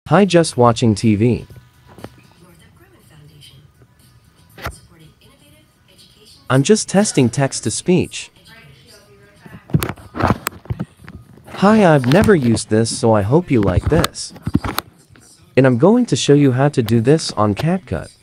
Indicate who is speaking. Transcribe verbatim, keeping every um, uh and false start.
Speaker 1: Hi, just watching T V. I'm just testing text-to-speech. Hi, I've never used this, so I hope you like this. And I'm going to show you how to do this on CapCut.